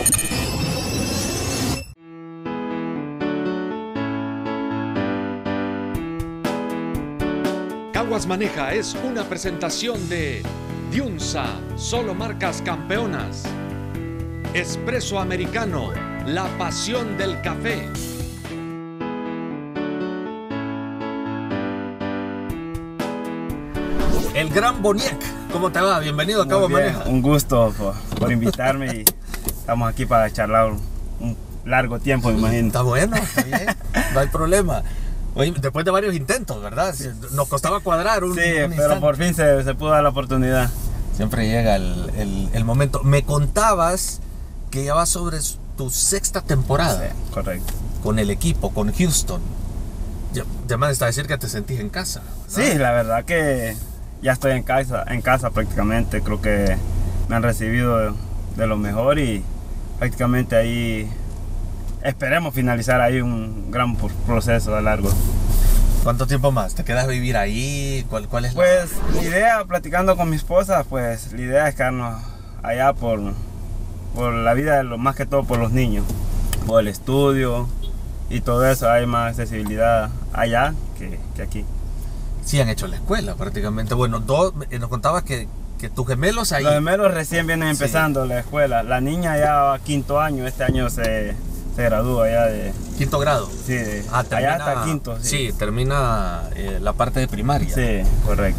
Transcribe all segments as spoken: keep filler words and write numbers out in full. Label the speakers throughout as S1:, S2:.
S1: Caguas Maneja es una presentación de Diunsa, solo marcas campeonas. Espresso Americano, la pasión del café. El Gran Boniek, ¿cómo te va? Bienvenido a Caguas Maneja.
S2: Un gusto por, por invitarme y estamos aquí para charlar un largo tiempo, me imagino.
S1: Está bueno, está bien, no hay problema. Oye, después de varios intentos, ¿verdad? Nos costaba cuadrar un,
S2: sí,
S1: un
S2: pero
S1: instante.
S2: por fin se, se pudo dar la oportunidad.
S1: Siempre llega el, el, el momento. Me contabas que ya vas sobre tu sexta temporada.
S2: Sí, correcto.
S1: Con el equipo, con Houston. Ya, ya me está a decir que te sentís en casa, ¿verdad?
S2: Sí, la verdad que ya estoy en casa, en casa prácticamente. Creo que me han recibido de, de lo mejor y prácticamente ahí esperemos finalizar ahí un gran proceso a largo.
S1: ¿Cuánto tiempo más? ¿Te quedas a vivir ahí? ¿Cuál, cuál es
S2: pues
S1: la...
S2: la idea, platicando con mi esposa, pues la idea es quedarnos allá por, por la vida, lo más que todo por los niños, por el estudio y todo eso. Hay más accesibilidad allá que, que aquí.
S1: Sí, han hecho la escuela prácticamente. Bueno, dos, nos contabas que, que tus gemelos ahí...
S2: Los gemelos recién vienen empezando
S1: sí.
S2: la escuela. La niña ya va a quinto año, este año se... se gradúa ya de...
S1: ¿Quinto grado?
S2: Sí, de,
S1: ah, termina,
S2: allá hasta quinto. Sí,
S1: sí termina eh, la parte de primaria.
S2: Sí, correcto.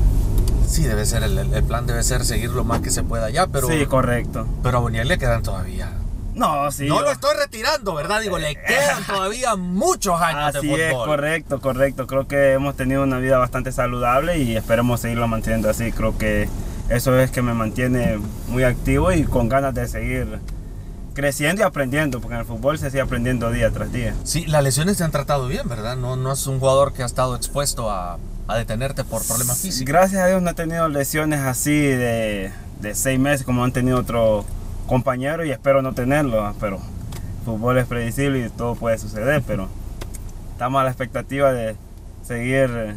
S1: Sí, debe ser, el, el plan debe ser seguir lo más que se pueda allá, pero...
S2: Sí, correcto.
S1: Pero a Boniek le quedan todavía...
S2: No, sí.
S1: No
S2: yo...
S1: lo estoy retirando, ¿verdad? Digo, le quedan todavía muchos años
S2: Así
S1: de fútbol.
S2: es, correcto, correcto. Creo que hemos tenido una vida bastante saludable y esperemos seguirlo manteniendo así. Creo que eso es que me mantiene muy activo y con ganas de seguir creciendo y aprendiendo, porque en el fútbol se sigue aprendiendo día tras día.
S1: Sí, las lesiones te han tratado bien, ¿verdad? No, no es un jugador que ha estado expuesto a, a detenerte por problemas físicos.
S2: Gracias a Dios no he tenido lesiones así de, de seis meses como han tenido otros compañeros y espero no tenerlo, pero el fútbol es predecible y todo puede suceder, pero estamos a la expectativa de seguir,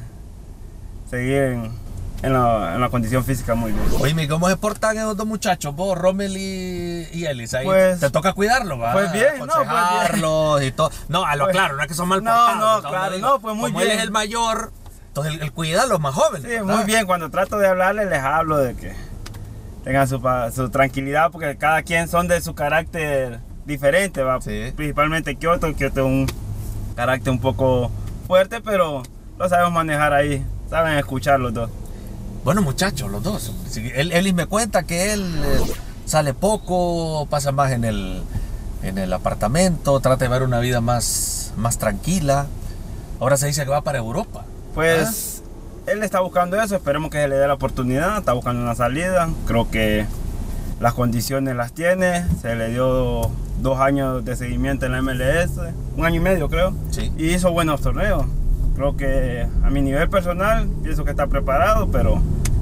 S2: seguir en... En la, en la condición física muy bien.
S1: Oye, ¿cómo se portan esos dos muchachos? Vos, Rommel y, y Ellis. Ahí
S2: pues,
S1: te toca cuidarlo, ¿va?
S2: Pues bien, no, pues bien.
S1: Y todo. No, a lo
S2: pues,
S1: claro, no es que son mal
S2: no,
S1: portados.
S2: No, claro, no, pues muy
S1: como
S2: bien.
S1: Él es el mayor, entonces él, él cuida a los más jóvenes.
S2: Sí,
S1: ¿verdad?
S2: muy bien. Cuando trato de hablarles, les hablo de que tengan su, su tranquilidad, porque cada quien son de su carácter diferente, ¿va?
S1: Sí.
S2: Principalmente Kyoto. Kyoto es un carácter un poco fuerte, pero lo sabemos manejar ahí, saben escuchar los dos.
S1: Bueno, muchachos, los dos. Él, Ellis me cuenta que él eh, sale poco, pasa más en el, en el apartamento, trata de ver una vida más, más tranquila. Ahora se dice que va para Europa.
S2: Pues ¿Ah? él está buscando eso, esperemos que se le dé la oportunidad, está buscando una salida. Creo que las condiciones las tiene, se le dio dos años de seguimiento en la M L S, un año y medio creo,
S1: sí.
S2: Y hizo buenos torneos. Creo que a mi nivel personal pienso que está preparado, pero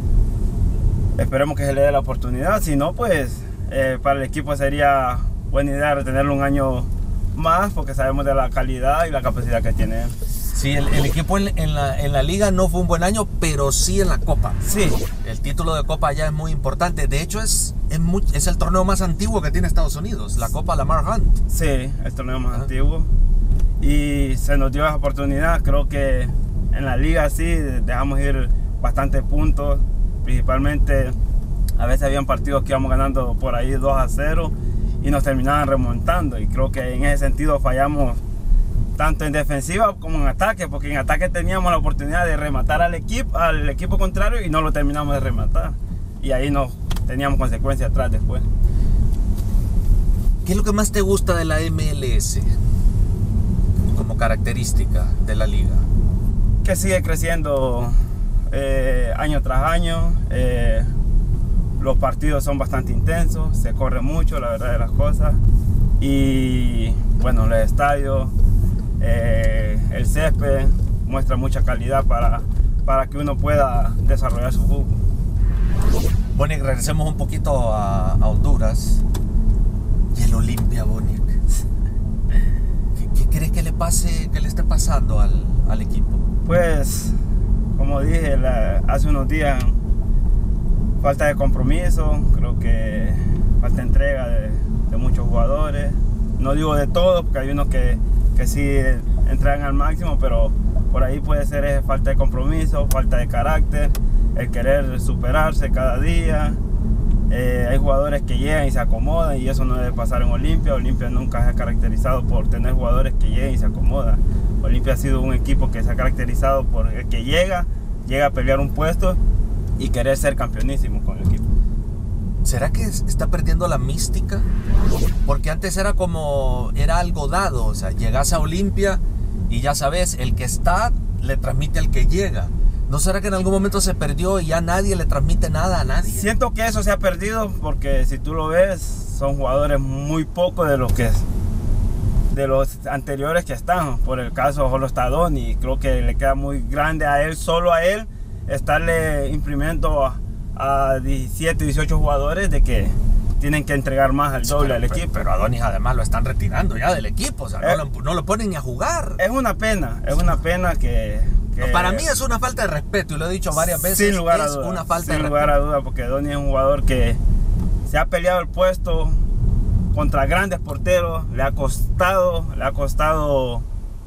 S2: esperemos que se le dé la oportunidad. Si no, pues eh, para el equipo sería buena idea retenerlo un año más, porque sabemos de la calidad y la capacidad que tiene él.
S1: Sí, el, el equipo en, en, la, en la liga no fue un buen año, pero sí en la Copa.
S2: Sí.
S1: El título de Copa ya es muy importante. De hecho, es, es, muy, es el torneo más antiguo que tiene Estados Unidos, la Copa Lamar Hunt.
S2: Sí, el torneo más
S1: ¿Ah?
S2: antiguo. Y se nos dio esa oportunidad. Creo que en la liga sí dejamos ir bastantes puntos. Principalmente a veces habían partidos que íbamos ganando por ahí dos a cero y nos terminaban remontando. Y creo que en ese sentido fallamos tanto en defensiva como en ataque, porque en ataque teníamos la oportunidad de rematar al equipo, al equipo contrario y no lo terminamos de rematar. Y ahí nos teníamos consecuencias atrás después.
S1: ¿Qué es lo que más te gusta de la M L S como característica de la liga?
S2: Que sigue creciendo eh, año tras año. Eh, los partidos son bastante intensos, se corre mucho, la verdad de las cosas. Y bueno, los estadios, eh, el césped muestra mucha calidad para, para que uno pueda desarrollar su fútbol.
S1: Boniek, regresemos un poquito a, a Honduras y el Olimpia, Boniek. ¿Qué, ¿Qué crees que le pase, que le esté pasando al, al equipo?
S2: Pues, como dije la, hace unos días, falta de compromiso, creo que falta entrega de, de muchos jugadores. no digo de todos, porque hay unos que, que sí entregan al máximo, pero por ahí puede ser eh, falta de compromiso, falta de carácter, el querer superarse cada día. Eh, hay jugadores que llegan y se acomodan y eso no debe pasar en Olimpia. Olimpia nunca se ha caracterizado por tener jugadores que lleguen y se acomodan. Olimpia ha sido un equipo que se ha caracterizado por el que llega, llega a pelear un puesto y querer ser campeonísimo con el equipo.
S1: ¿Será que está perdiendo la mística? Porque antes era como, era algo dado, o sea, llegas a Olimpia y ya sabes, el que está le transmite al que llega. ¿No será que en algún momento se perdió y ya nadie le transmite nada a nadie?
S2: Siento que eso se ha perdido porque si tú lo ves, son jugadores muy pocos de los que de los anteriores que están. Por el caso solo está Donny, creo que le queda muy grande a él, solo a él, estarle imprimiendo a, a diecisiete, dieciocho jugadores de que tienen que entregar más al doble
S1: pero,
S2: al equipo.
S1: Pero a Donny además lo están retirando ya del equipo, o sea,
S2: eh,
S1: no, lo, no lo ponen ni a jugar.
S2: Es una pena, es una pena que...
S1: No, para mí es una falta de respeto y lo he dicho varias veces.
S2: Sin lugar a
S1: es
S2: duda,
S1: una falta
S2: sin
S1: de
S2: lugar
S1: respeto.
S2: a duda, porque Donny es un jugador que se ha peleado el puesto contra grandes porteros, le ha costado, le ha costado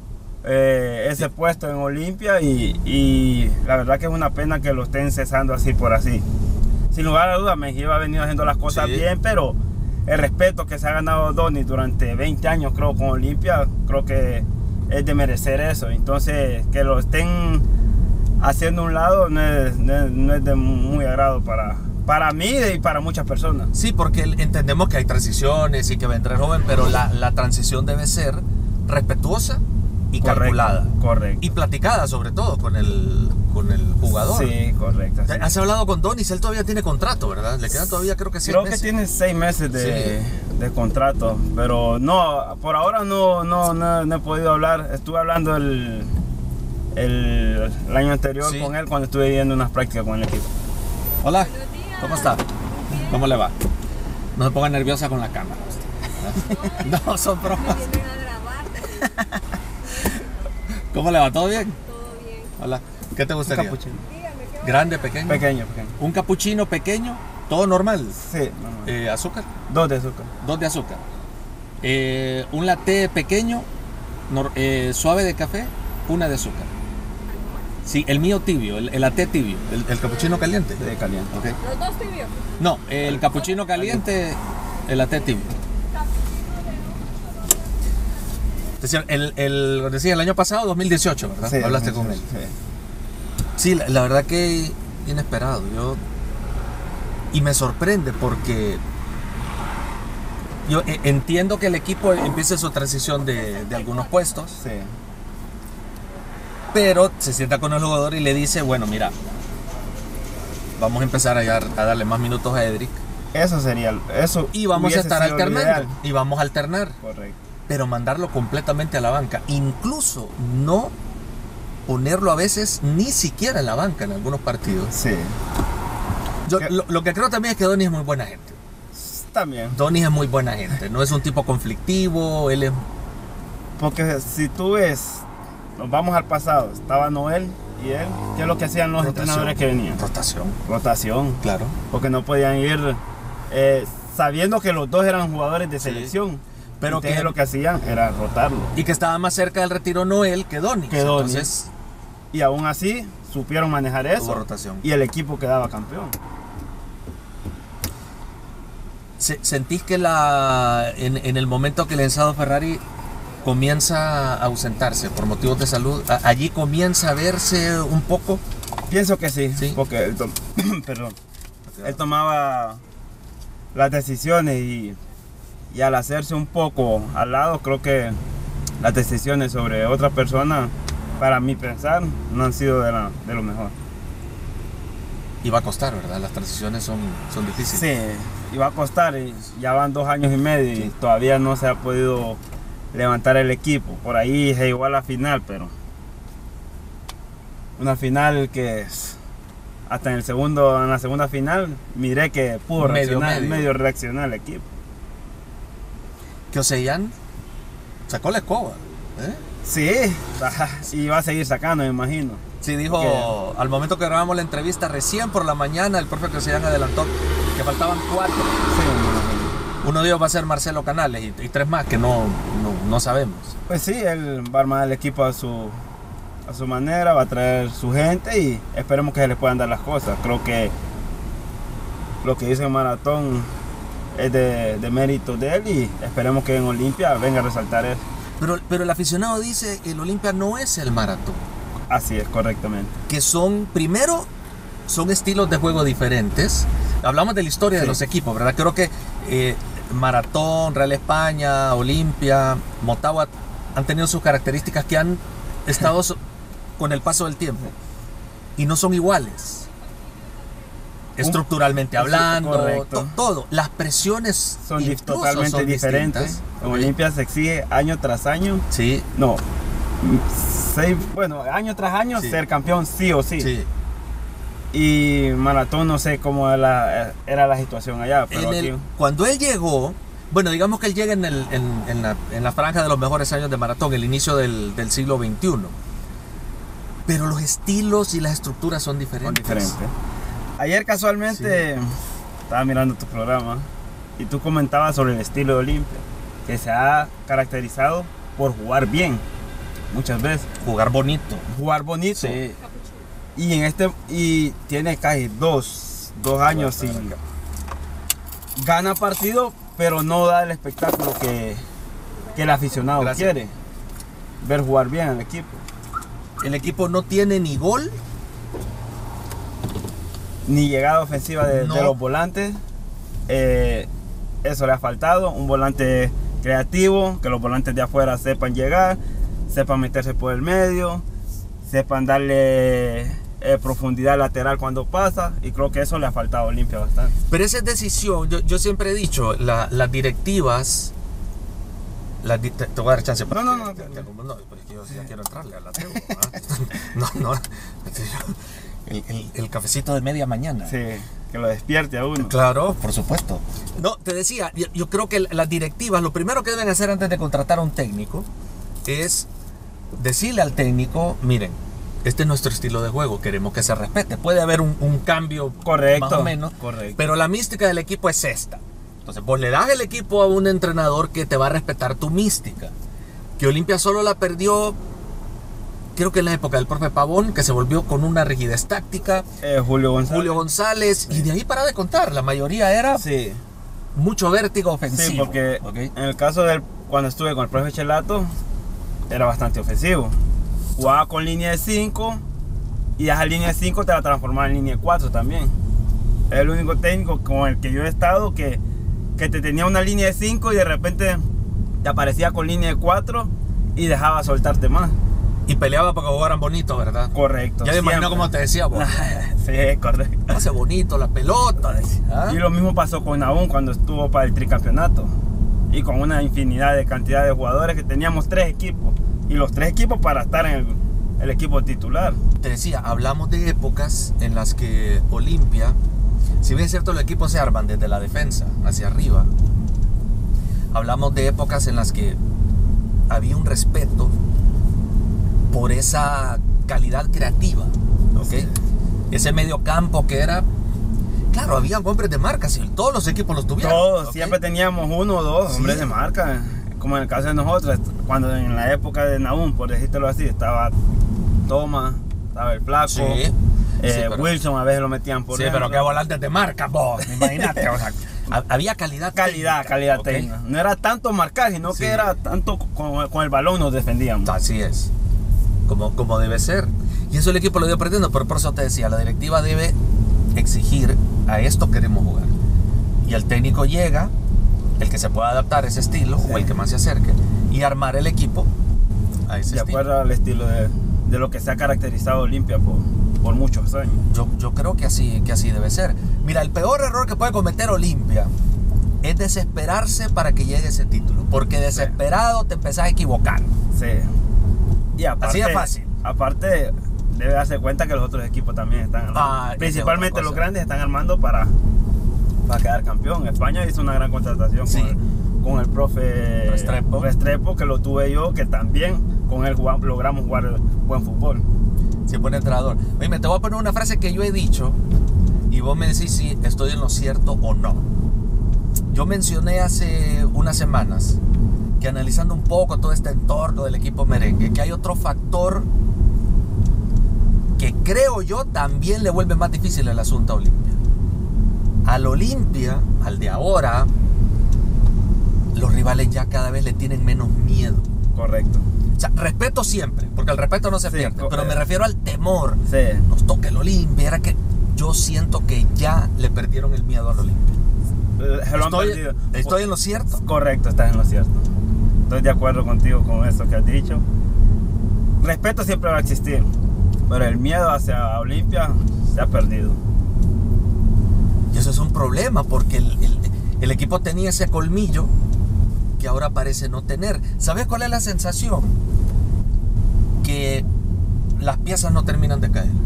S2: eh, ese sí. puesto en Olimpia y, y la verdad que es una pena que lo estén cesando así por así. Sin lugar a duda, Mejía ha venido haciendo las cosas sí. bien, pero el respeto que se ha ganado Donny durante veinte años, creo, con Olimpia, creo que es de merecer eso. Entonces, que lo estén haciendo a un lado no es, no es, no es de muy agrado para, para mí y para muchas personas.
S1: Sí, porque entendemos que hay transiciones y que vendrá joven, pero la, la transición debe ser respetuosa y
S2: correcto,
S1: calculada.
S2: Correcto.
S1: Y platicada, sobre todo, con el, con el jugador.
S2: Sí, correcto. Sí.
S1: Has hablado con Donny, él todavía tiene contrato, ¿verdad? Le quedan todavía, creo que seis
S2: Creo
S1: meses.
S2: que tiene seis meses de, sí. de contrato, pero no, por ahora no, no, no, no he podido hablar. Estuve hablando el, el, el año anterior sí. con él cuando estuve yendo unas prácticas con el equipo.
S1: Hola, ¿cómo está? ¿Cómo le va? No se ponga nerviosa con la cámara. No, no son bromas. ¿Cómo le va? ¿Todo bien?
S3: Todo bien.
S1: Hola. ¿Qué te gustaría?
S2: Un capuchino.
S1: ¿Grande, pequeño?
S2: Pequeño, pequeño.
S1: ¿Un capuchino pequeño? ¿Todo normal?
S2: Sí, normal.
S1: Eh, ¿Azúcar?
S2: Dos de azúcar.
S1: Dos de azúcar. Eh, un latte pequeño, nor, eh, suave de café, una de azúcar. Sí, el mío tibio, el, el latte tibio, el, el capuchino caliente.
S2: Sí, caliente.
S1: Okay.
S3: ¿Los dos tibios?
S1: No, el capuchino caliente, el latte tibio. Decía, el, el, decía, el año pasado, dos mil dieciocho, ¿verdad?
S2: Sí,
S1: hablaste con él. Sí, sí la, la verdad que inesperado. Yo, y me sorprende porque yo eh, entiendo que el equipo empiece su transición de, de algunos puestos.
S2: Sí.
S1: Pero se sienta con el jugador y le dice, bueno, mira, vamos a empezar a, a darle más minutos a Edric.
S2: Eso sería, eso.
S1: Y vamos a estar alternando. Y vamos a alternar.
S2: Correcto.
S1: Pero mandarlo completamente a la banca. Incluso no ponerlo a veces ni siquiera en la banca en algunos partidos.
S2: Sí.
S1: Yo, lo, lo que creo también es que Donny es muy buena gente.
S2: También.
S1: Donny es muy buena gente. No es un tipo conflictivo. Él es...
S2: Porque si tú ves, nos vamos al pasado. Estaba Noel y él. ¿Qué es lo que hacían los
S1: Rotación.
S2: entrenadores que venían?
S1: Rotación.
S2: Rotación.
S1: Claro.
S2: Porque no podían ir eh, sabiendo que los dos eran jugadores de selección. Sí. Pero que lo que hacían era rotarlo.
S1: Y que estaba más cerca del retiro Noel que Donny.
S2: Que Donny.
S1: Entonces,
S2: y aún así supieron manejar eso.
S1: Hubo rotación.
S2: Y el equipo quedaba campeón.
S1: ¿Sentís que la, en, en el momento que el Enzado Ferrari comienza a ausentarse por motivos de salud, a, allí comienza a verse un poco?
S2: Pienso que sí,
S1: ¿Sí?
S2: Porque él, to Perdón. él tomaba las decisiones y, y al hacerse un poco al lado, creo que las decisiones sobre otra persona, para mi pensar, no han sido de, la, de lo mejor.
S1: Y va a costar, ¿verdad? Las transiciones son, son difíciles.
S2: Sí, y va a costar. Y ya van dos años y medio y sí. todavía no se ha podido levantar el equipo. Por ahí se llegó a la final, pero una final que hasta en el segundo, en la segunda final, miré que pudo
S1: medio,
S2: reaccionar,
S1: medio.
S2: medio reaccionar el equipo.
S1: Que Oseyan sacó la escoba, ¿eh?
S2: Sí, y va a seguir sacando, me imagino.
S1: Sí, dijo, que al momento que grabamos la entrevista, recién por la mañana, el profe Oseyan adelantó que faltaban cuatro.
S2: Sí,
S1: Uno de ellos va a ser Marcelo Canales y, y tres más que no, no, no sabemos.
S2: Pues sí, él va a armar el equipo a su, a su manera, va a traer su gente y esperemos que se le puedan dar las cosas. Creo que lo que dice en Maratón es de, de mérito de él y esperemos que en Olimpia venga a resaltar eso.
S1: Pero, pero el aficionado dice que el Olimpia no es el Maratón.
S2: Así es, correctamente.
S1: Que son, primero, son estilos de juego diferentes. Hablamos de la historia sí. de los equipos, ¿verdad? Creo que eh, Maratón, Real España, Olimpia, Motagua han tenido sus características que han estado con el paso del tiempo. Y no son iguales. Estructuralmente hablando, to, todo. Las presiones
S2: son totalmente son diferentes. Distintas. En Olimpia se exige año tras año.
S1: Sí.
S2: No. Seis, bueno, año tras año sí. ser campeón sí o sí.
S1: Sí.
S2: Y Maratón no sé cómo era la, era la situación allá. Pero
S1: el,
S2: aquí...
S1: Cuando él llegó, bueno, digamos que él llega en, el, en, en, la, en la franja de los mejores años de Maratón, el inicio del, del siglo veintiuno. Pero los estilos y las estructuras son diferentes.
S2: Son diferentes. Ayer casualmente sí. estaba mirando tu programa y tú comentabas sobre el estilo de Olimpia, que se ha caracterizado por jugar bien, muchas veces.
S1: Jugar bonito.
S2: Jugar bonito.
S1: Sí.
S2: Y en este y tiene casi dos, dos años sin gana partido, pero no da el espectáculo que, que el aficionado Gracias. quiere. Ver jugar bien al equipo.
S1: El equipo no tiene ni gol.
S2: Ni llegada ofensiva de, no. de los volantes. Eh, eso le ha faltado. Un volante creativo, que los volantes de afuera sepan llegar, sepan meterse por el medio, sepan darle eh, profundidad lateral cuando pasa. Y creo que eso le ha faltado a Olimpia bastante.
S1: Pero esa es decisión. Yo, yo siempre he dicho, la, las directivas... La, te, te voy a dar chance.
S2: No, no, no. no,
S1: te, te, no, no pero es que yo ya quiero entrarle a la tribu. No, no. El, el, el cafecito de media mañana.
S2: Sí, que lo despierte a uno.
S1: Claro, por supuesto. No, te decía, yo, yo creo que las directivas, lo primero que deben hacer antes de contratar a un técnico es decirle al técnico, miren, este es nuestro estilo de juego, queremos que se respete. Puede haber un, un cambio
S2: correcto,
S1: más o menos,
S2: correcto.
S1: Pero la mística del equipo es esta. Entonces, vos le das el equipo a un entrenador que te va a respetar tu mística. Que Olimpia solo la perdió... Creo que en la época del profe Pavón, que se volvió con una rigidez táctica.
S2: Eh, Julio González.
S1: Julio González. Sí. Y de ahí para de contar. La mayoría era
S2: sí.
S1: mucho vértigo ofensivo.
S2: Sí, porque okay. en el caso del cuando estuve con el profe Chelato, era bastante ofensivo. Jugaba con línea de cinco y esa línea de cinco te la transformaba en línea de cuatro también. Es el único técnico con el que yo he estado que, que te tenía una línea de cinco y de repente te aparecía con línea de cuatro y dejaba soltarte más.
S1: Y peleaba para que jugaran bonito, ¿verdad?
S2: Correcto.
S1: Ya me imagino como te decía vos.
S2: Sí, correcto.
S1: Hace bonito la pelota.
S2: ¿Ah? Y lo mismo pasó con Nahum cuando estuvo para el tricampeonato. Y con una infinidad de cantidad de jugadores que teníamos tres equipos. Y los tres equipos para estar en el, el equipo titular.
S1: Te decía, hablamos de épocas en las que Olimpia, si bien es cierto los equipos se arman desde la defensa hacia arriba, hablamos de épocas en las que había un respeto por esa calidad creativa, ¿ok? Sí. Ese medio campo que era... Claro, había hombres de marca, sí, todos los equipos los tuvieron.
S2: Todos, ¿okay? Siempre teníamos uno o dos sí. hombres de marca, como en el caso de nosotros, cuando en la época de Nahum, por decírtelo así, estaba Thomas, estaba el Flaco, sí. eh, sí, pero... Wilson a veces lo metían por
S1: Sí, dentro. Pero qué volantes de marca, vos, imagínate, o sea, había calidad
S2: Calidad, técnica, calidad ¿okay? técnica. No era tanto marcar, sino sí. que era tanto con, con el balón nos defendíamos.
S1: Así es. Como, como debe ser. Y eso el equipo lo dio perdiendo, pero por eso te decía, la directiva debe exigir, a esto queremos jugar. Y el técnico llega, el que se pueda adaptar a ese estilo, sí. o el que más se acerque, y armar el equipo a ese
S2: de
S1: estilo.
S2: De acuerdo al estilo de, de lo que se ha caracterizado Olimpia por, por muchos años.
S1: Yo, yo creo que así, que así debe ser. Mira, el peor error que puede cometer Olimpia es desesperarse para que llegue ese título, porque desesperado sí. te empezás a equivocar.
S2: Sí. Y aparte,
S1: así es fácil.
S2: Aparte, debe darse cuenta que los otros equipos también están armando. Ah, principalmente los grandes están armando para, para quedar campeón. España hizo una gran contratación sí. con, el, con el profe
S1: Restrepo.
S2: Restrepo, que lo tuve yo, que también con él jugamos, logramos jugar buen fútbol.
S1: Sí, buen entrenador. Oye, te voy a poner una frase que yo he dicho y vos me decís si estoy en lo cierto o no. yo mencioné hace unas semanas que analizando un poco todo este entorno del equipo merengue, que hay otro factor que creo yo también le vuelve más difícil el asunto a Olimpia. Al Olimpia, al de ahora, los rivales ya cada vez le tienen menos miedo.
S2: Correcto.
S1: O sea, respeto siempre, porque el respeto no se
S2: Sí,
S1: pierde, pero
S2: eh,
S1: me refiero al temor.
S2: Sí.
S1: Nos toca el Olimpia, era que yo siento que ya le perdieron el miedo al Olimpia.
S2: Se lo han
S1: ¿Estoy,
S2: perdido.
S1: ¿Estoy en lo cierto?
S2: Correcto, estás en lo cierto. Estoy de acuerdo contigo con eso que has dicho. Respeto siempre va a existir, pero el miedo hacia Olimpia se ha perdido.
S1: Y eso es un problema, porque el, el, el equipo tenía ese colmillo que ahora parece no tener. ¿Sabes cuál es la sensación? Que las piezas no terminan de caer.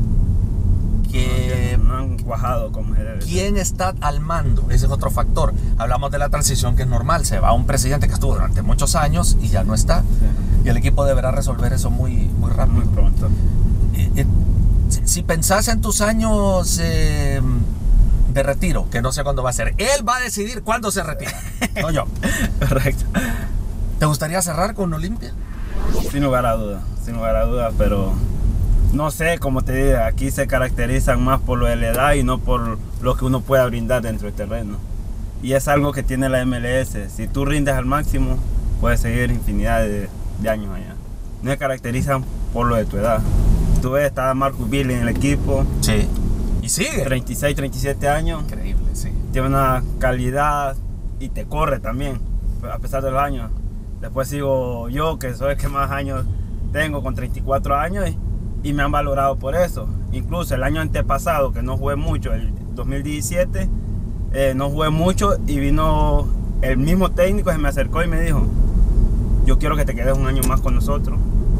S1: Que
S2: no han cuajado como se debe.
S1: ¿Quién está al mando? Ese es otro factor. Hablamos de la transición, que es normal. Se va un presidente que estuvo durante muchos años y ya no está.
S2: Sí.
S1: Y el equipo deberá resolver eso muy, muy rápido.
S2: Muy pronto.
S1: Eh, eh, si, si pensás en tus años eh, de retiro, que no sé cuándo va a ser, él va a decidir cuándo se retira, no yo.
S2: Correcto.
S1: ¿Te gustaría cerrar con Olimpia?
S2: Sin lugar a dudas, sin lugar a dudas, pero no sé, como te digo, aquí se caracterizan más por lo de la edad y no por lo que uno pueda brindar dentro del terreno. Y es algo que tiene la M L S. Si tú rindes al máximo, puedes seguir infinidad de, de años allá. No se caracterizan por lo de tu edad. Tú ves, está Marcus Billy en el equipo.
S1: Sí. Y sigue.
S2: treinta y seis, treinta y siete años.
S1: Increíble, sí.
S2: Tiene una calidad y te corre también, a pesar de los años. Después sigo yo, que soy el que más años tengo, con treinta y cuatro años, y, y me han valorado por eso. Incluso el año antepasado, que no jugué mucho, el dos mil diecisiete, eh, no jugué mucho, y vino el mismo técnico, se me acercó y me dijo: yo quiero que te quedes un año más con nosotros.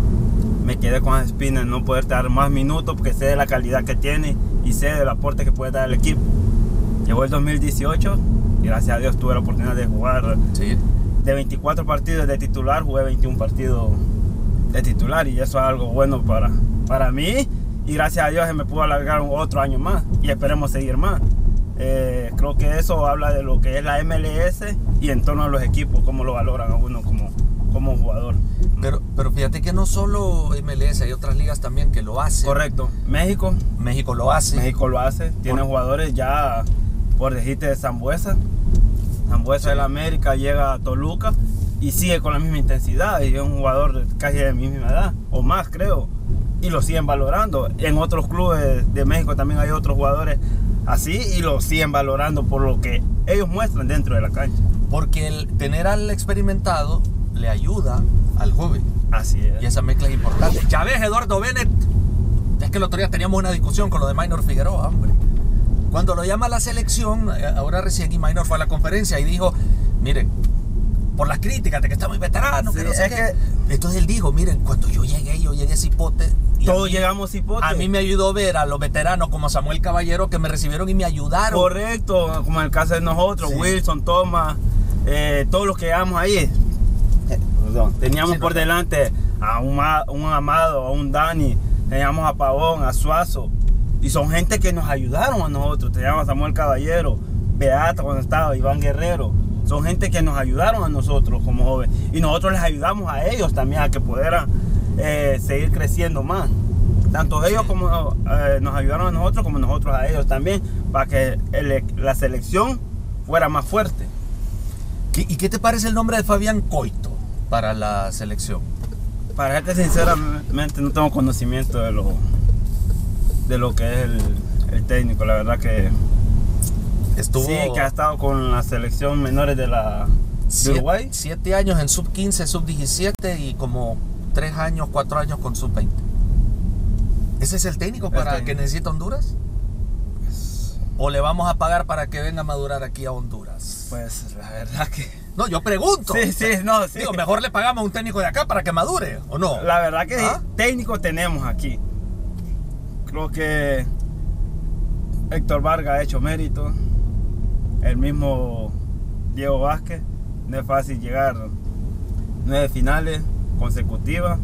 S2: Me quedé con las espinas de no poderte dar más minutos, porque sé de la calidad que tiene y sé del aporte que puede dar el equipo. Llegó el dos mil dieciocho y gracias a Dios tuve la oportunidad de jugar.
S1: Sí.
S2: De veinticuatro partidos de titular, jugué veintiún partidos de titular, y eso es algo bueno para, para mí, y gracias a Dios se me pudo alargar otro año más y esperemos seguir más. Eh, creo que eso habla de lo que es la M L S y en torno a los equipos, cómo lo valoran a uno como, como jugador.
S1: Pero, pero fíjate que no solo M L S, hay otras ligas también que lo hacen.
S2: Correcto. México.
S1: México lo hace.
S2: México lo hace. Tiene
S1: Por...
S2: jugadores ya, por decirte, de Zambuesa. Zambuesa, sí, de la América, llega a Toluca y sigue con la misma intensidad. Y es un jugador casi de mi misma edad, o más creo. Y lo siguen valorando. En otros clubes de México también hay otros jugadores así y lo siguen valorando por lo que ellos muestran dentro de la cancha.
S1: Porque el tener al experimentado le ayuda al joven.
S2: Así es.
S1: Y esa mezcla es importante. Ya ves, Eduardo Bennett. Es que el otro día teníamos una discusión con lo de Minor Figueroa, hombre. Cuando lo llama a la selección, ahora recién aquí Minor fue a la conferencia y dijo: miren, por las críticas de que está muy veterano,
S2: sí,
S1: que no sé
S2: es
S1: qué.
S2: Que...
S1: Entonces él dijo: miren, cuando yo llegué, yo llegué a Cipote.
S2: Todos llegamos a Cipote.
S1: A mí me ayudó ver a los veteranos como Samuel Caballero que me recibieron y me ayudaron.
S2: Correcto, como en el caso de nosotros, sí. Wilson, Thomas, eh, todos los que llegamos ahí. Eh, perdón, teníamos sí, por no. delante a un, un Amado, a un Dani, teníamos a Pavón, a Suazo. Y son gente que nos ayudaron a nosotros. Teníamos a Samuel Caballero, Beata cuando estaba, Iván Guerrero. Son gente que nos ayudaron a nosotros como jóvenes. Y nosotros les ayudamos a ellos también a que pudieran eh, seguir creciendo más. Tanto ellos como eh, nos ayudaron a nosotros, como nosotros a ellos también, para que el, la selección fuera más fuerte.
S1: ¿Y qué te parece el nombre de Fabián Coito para la selección?
S2: Para serte sinceramente, no tengo conocimiento de lo, de lo que es el, el técnico. La verdad que
S1: estuvo...
S2: Sí, que ha estado con la selección menores de, la, de
S1: siete,
S2: Uruguay.
S1: Siete años en sub quince, sub diecisiete y como tres años, cuatro años con sub veinte. ¿Ese es el técnico para el técnico que necesita Honduras? Pues, ¿o le vamos a pagar para que venga a madurar aquí a Honduras?
S2: Pues la verdad que...
S1: No, yo pregunto.
S2: Sí, sí, no, sí.
S1: Digo, mejor le pagamos a un técnico de acá para que madure, ¿o no?
S2: La verdad que
S1: ¿Ah?
S2: sí, técnico tenemos aquí. Creo que Héctor Vargas ha hecho mérito. El mismo Diego Vázquez. No es fácil llegar nueve finales consecutivas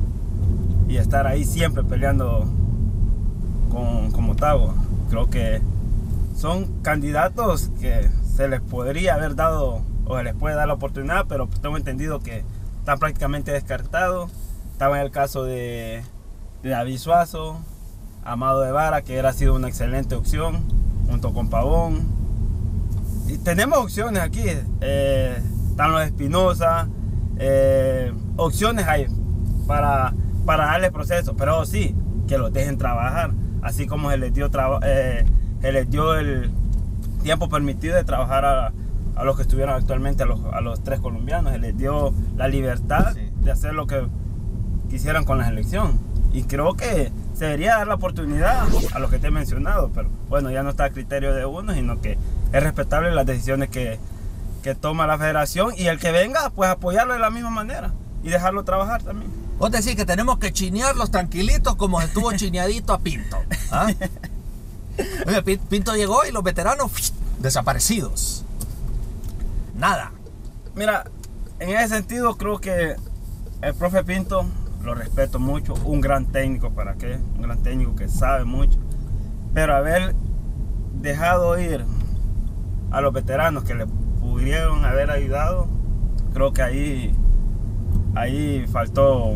S2: y estar ahí siempre peleando con, con Motagua. Creo que son candidatos que se les podría haber dado o se les puede dar la oportunidad, pero tengo entendido que están prácticamente descartados. Estaba en el caso de, de David Suazo, Amado de Vara, que hubiera sido una excelente opción, junto con Pavón. Y tenemos opciones aquí, eh, están los Espinosa, eh, opciones hay para, para darle proceso, pero sí, que los dejen trabajar, así como se les dio, eh, se les dio el tiempo permitido de trabajar a, a los que estuvieron actualmente, a los, a los tres colombianos, se les dio la libertad sí. de hacer lo que quisieran con la selección. Y creo que se debería dar la oportunidad a los que te he mencionado, pero bueno, ya no está a criterio de uno, sino que es respetable las decisiones que, que toma la federación, y el que venga, pues apoyarlo de la misma manera y dejarlo trabajar también.
S1: Vos decís que tenemos que chinearlos tranquilitos como estuvo chineadito a Pinto. ¿Ah? Oye, Pinto llegó y los veteranos desaparecidos. Nada.
S2: Mira, en ese sentido creo que el profe Pinto lo respeto mucho, un gran técnico, ¿para qué? Un gran técnico que sabe mucho, pero haber dejado ir a los veteranos que le pudieron haber ayudado, creo que ahí ahí faltó,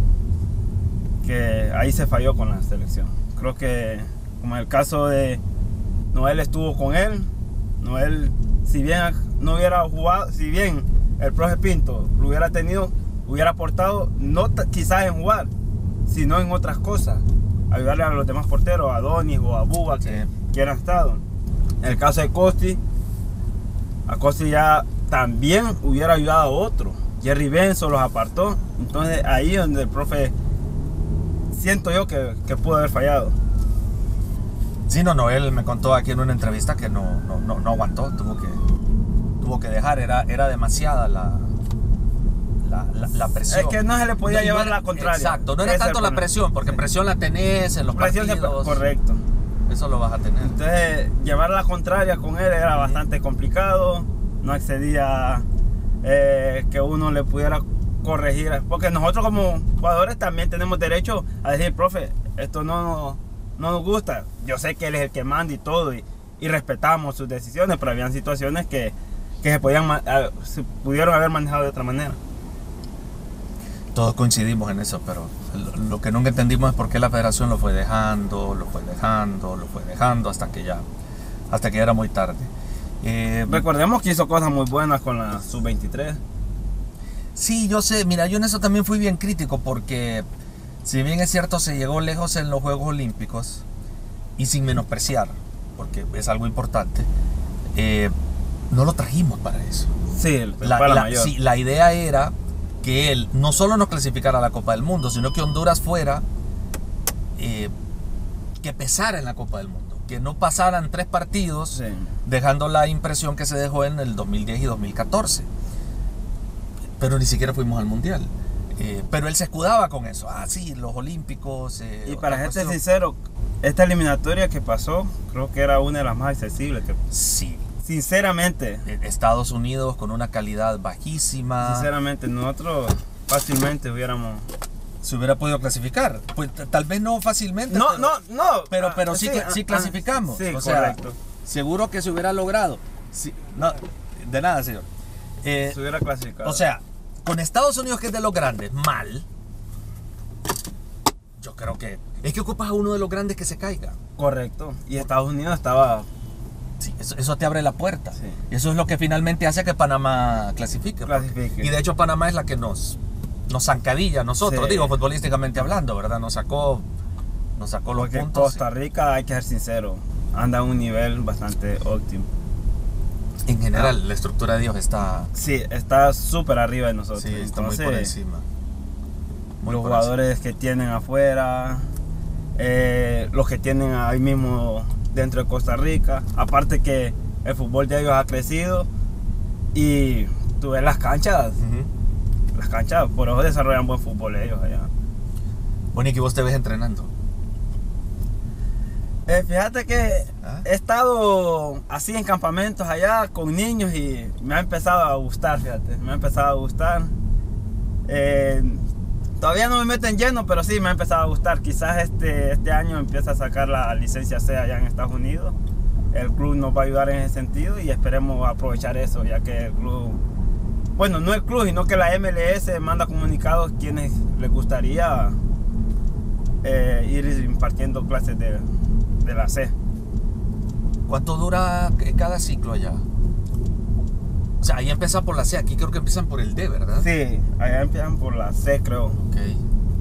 S2: que ahí se falló con la selección. Creo que como en el caso de Noel, estuvo con él, Noel, si bien no hubiera jugado, si bien el profe Pinto lo hubiera tenido, hubiera aportado, no quizás en jugar, sino en otras cosas, ayudarle a los demás porteros, a Donis o a Buba, que, sí. que han estado. En el caso de Costi, a Costi ya también hubiera ayudado a otro. Jerry Benzo los apartó, entonces ahí es donde el profe siento yo que, que pudo haber fallado.
S1: Sí, no, no, él me contó aquí en una entrevista que no, no, no, no aguantó, tuvo que, tuvo que dejar, era, era demasiada la, la, la, la presión.
S2: Es que no se le podía
S1: no,
S2: llevar
S1: no era,
S2: la contraria.
S1: Exacto, no era tanto la presión, porque presión la tenés en los presión partidos.
S2: Se, correcto.
S1: Eso lo vas a tener.
S2: Entonces, llevar la contraria con él era bastante complicado, no excedía eh, que uno le pudiera corregir, porque nosotros como jugadores también tenemos derecho a decir, profe, esto no, no nos gusta. Yo sé que él es el que manda y todo, y, y respetamos sus decisiones, pero habían situaciones que, que se, podían, se pudieron haber manejado de otra manera.
S1: Todos coincidimos en eso, pero lo, lo que nunca entendimos es por qué la federación lo fue dejando, lo fue dejando, lo fue dejando hasta que ya, hasta que ya era muy tarde. Eh,
S2: Recordemos que hizo cosas muy buenas con la sub veintitrés.
S1: Sí, yo sé, mira, yo en eso también fui bien crítico, porque si bien es cierto se llegó lejos en los Juegos Olímpicos, y sin menospreciar, porque es algo importante, eh, no lo trajimos para eso.
S2: Sí,
S1: la,
S2: para
S1: la,
S2: la, mayor.
S1: sí, la idea era que él no solo nos clasificara a la Copa del Mundo, sino que Honduras fuera, eh, que pesara en la Copa del Mundo, que no pasaran tres partidos, sí. dejando la impresión que se dejó en el dos mil diez y dos mil catorce. Pero ni siquiera fuimos al Mundial. Eh, pero él se escudaba con eso. Ah, sí, los Olímpicos. Eh,
S2: y para ser sincero, esta eliminatoria que pasó, creo que era una de las más accesibles. Que...
S1: Sí.
S2: Sinceramente.
S1: Estados Unidos con una calidad bajísima.
S2: Sinceramente, nosotros fácilmente hubiéramos...
S1: Se hubiera podido clasificar. Pues tal vez no fácilmente.
S2: No,
S1: pero,
S2: no, no.
S1: Pero, pero sí, sí, sí clasificamos.
S2: Sí,
S1: o sea,
S2: correcto.
S1: Seguro que se hubiera logrado. Sí, no, de nada, señor. Eh,
S2: se hubiera clasificado.
S1: O sea, con Estados Unidos, que es de los grandes, mal. Yo creo que es que ocupas a uno de los grandes que se caiga.
S2: Correcto. Y Estados Unidos estaba...
S1: Sí, eso, eso te abre la puerta.
S2: Sí.
S1: Eso es lo que finalmente hace que Panamá clasifique.
S2: Clasifique.
S1: Y de hecho Panamá es la que nos, nos zancadilla a nosotros, sí. digo, futbolísticamente hablando, ¿verdad? Nos sacó, nos sacó los
S2: Porque
S1: puntos.
S2: Costa Rica, hay que ser sincero, anda a un nivel bastante óptimo.
S1: En general, ah. la estructura de Dios está...
S2: Sí, está súper arriba de nosotros.
S1: Sí, está
S2: Entonces,
S1: muy por encima. Muy
S2: los
S1: por
S2: jugadores
S1: encima.
S2: que tienen afuera, eh, los que tienen ahí mismo dentro de Costa Rica. Aparte que el fútbol de ellos ha crecido y tú ves las canchas. Uh-huh. Las canchas, por eso desarrollan buen fútbol ellos allá.
S1: Bueno, ¿y que vos te ves entrenando?
S2: Eh, fíjate que ¿Ah? he estado así en campamentos allá con niños y me ha empezado a gustar, fíjate, me ha empezado a gustar. Eh, todavía no me meto en lleno, pero sí me ha empezado a gustar. Quizás este, este año empiece a sacar la licencia C allá en Estados Unidos el club nos va a ayudar en ese sentido y esperemos aprovechar eso, ya que el club, bueno, no el club, sino que la M L S manda comunicados quienes les gustaría eh, ir impartiendo clases de, de la C.
S1: ¿Cuánto dura cada ciclo allá? O sea, ahí empiezan por la C, aquí creo que empiezan por el D, ¿verdad?
S2: Sí, allá empiezan por la C, creo.
S1: Okay.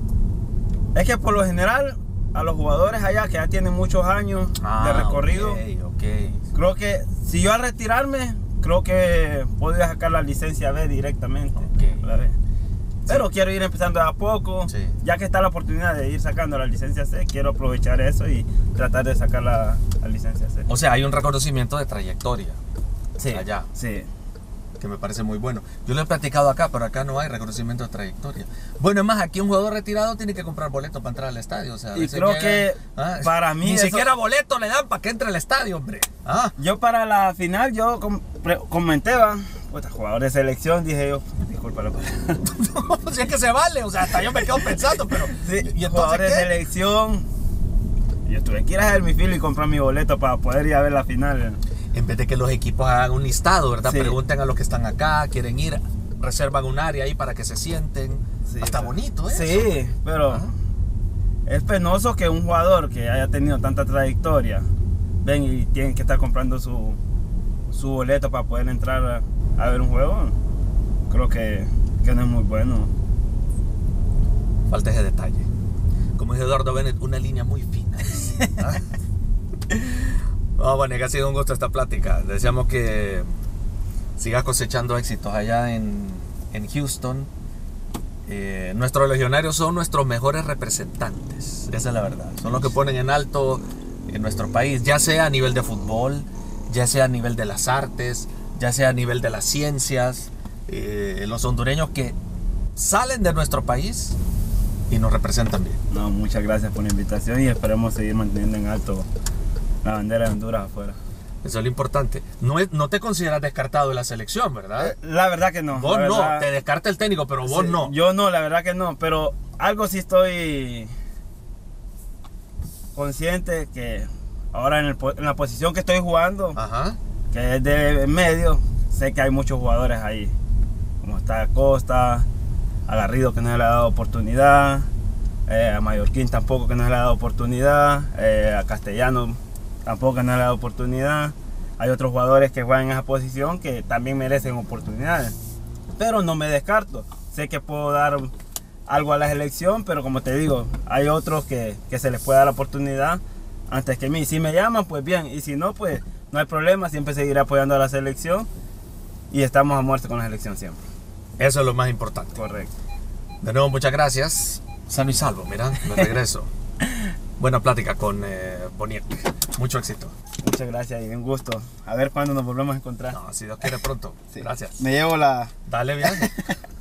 S2: Es que por lo general, a los jugadores allá que ya tienen muchos años
S1: ah,
S2: de recorrido,
S1: okay, okay.
S2: creo que si yo al retirarme, creo que podría sacar la licencia B directamente.
S1: Okay.
S2: La B. Pero
S1: Sí.
S2: quiero ir empezando de a poco,
S1: Sí.
S2: ya que está la oportunidad de ir sacando la licencia C, quiero aprovechar eso y tratar de sacar la, la licencia C.
S1: O sea, hay un reconocimiento de trayectoria
S2: Sí,
S1: allá,
S2: sí.
S1: que me parece muy bueno. Yo lo he platicado acá, pero acá no hay reconocimiento de trayectoria. Bueno, es más, aquí un jugador retirado tiene que comprar boleto para entrar al estadio. O sea, a
S2: Y
S1: veces
S2: creo
S1: llega-
S2: que
S1: ah,
S2: para mí
S1: ni
S2: eso-
S1: siquiera boleto le dan para que entre al estadio, hombre. Ah,
S2: Yo para la final, yo com- pre- comenté, va, puta, jugador de selección, dije yo, disculpa la palabra.
S1: no, si es que se vale, o sea, hasta yo me quedo pensando, pero...
S2: Sí,
S1: ¿y
S2: jugador
S1: entonces
S2: de
S1: qué?
S2: selección. Yo tuve que ir a hacer mi filo y comprar mi boleto para poder ir a ver la final.
S1: En vez de que los equipos hagan un listado, ¿verdad?
S2: Sí.
S1: Pregunten a los que están acá, quieren ir, reservan un área ahí para que se sienten.
S2: Sí,
S1: Está
S2: pero-
S1: bonito eso.
S2: Sí, pero
S1: Ajá.
S2: es penoso que un jugador que haya tenido tanta trayectoria ven y tienen que estar comprando su, su boleto para poder entrar a, a ver un juego. Creo que, que no es muy bueno.
S1: Falta ese detalle. Como dice Eduardo Bennett, una línea muy fina. ¿Ah? Oh, bueno, que ha sido un gusto esta plática. Deseamos que sigas cosechando éxitos allá en, en Houston. Eh, nuestros legionarios son nuestros mejores representantes. Esa es la verdad. Son los que ponen en alto en nuestro país, ya sea a nivel de fútbol, ya sea a nivel de las artes, ya sea a nivel de las ciencias. Eh, los hondureños que salen de nuestro país y nos representan bien.
S2: No, muchas gracias por la invitación y esperemos seguir manteniendo en alto la bandera de Honduras afuera.
S1: Eso es lo importante. No, es, no te consideras descartado de la selección, ¿verdad?
S2: Eh, La verdad que no.
S1: vos
S2: la
S1: no,
S2: verdad-
S1: te descarta el técnico, pero vos
S2: Sí,
S1: no.
S2: Yo no, la verdad que no, pero algo sí estoy consciente que ahora en, el po- en la posición que estoy jugando,
S1: Ajá.
S2: que es de medio, sé que hay muchos jugadores ahí, como está Costa, a Garrido que no se le ha dado oportunidad, eh, a Mallorquín tampoco que no se le ha dado oportunidad, eh, a Castellano tampoco que no se le ha dado oportunidad. Hay otros jugadores que juegan en esa posición que también merecen oportunidades, pero no me descarto. Sé que puedo dar algo a la selección, pero como te digo, hay otros que, que se les puede dar la oportunidad antes que mí. Si me llaman, pues bien, y si no, pues no hay problema, siempre seguiré apoyando a la selección y estamos a muerte con la selección siempre.
S1: Eso es lo más importante.
S2: Correcto.
S1: De nuevo, muchas gracias. Sano y salvo, mira, me regreso. Buena plática con eh, Boniek. Mucho éxito.
S2: Muchas gracias y un gusto. A ver cuándo nos volvemos a encontrar.
S1: No, si Dios quiere pronto.
S2: Sí.
S1: Gracias.
S2: Me llevo la...
S1: Dale viaje.